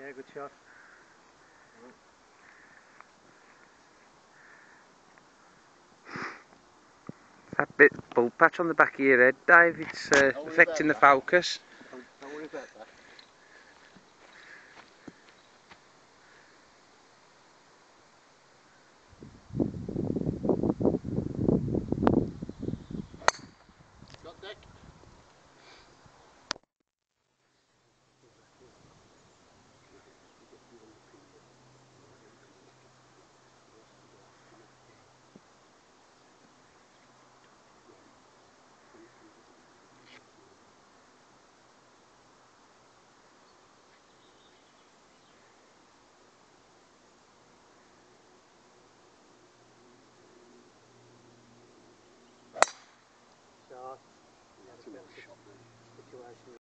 Yeah, good shot. That bit bald patch on the back of your head, Dave, it's affecting the focus. Don't worry about that. Got deck. Shot. Situation.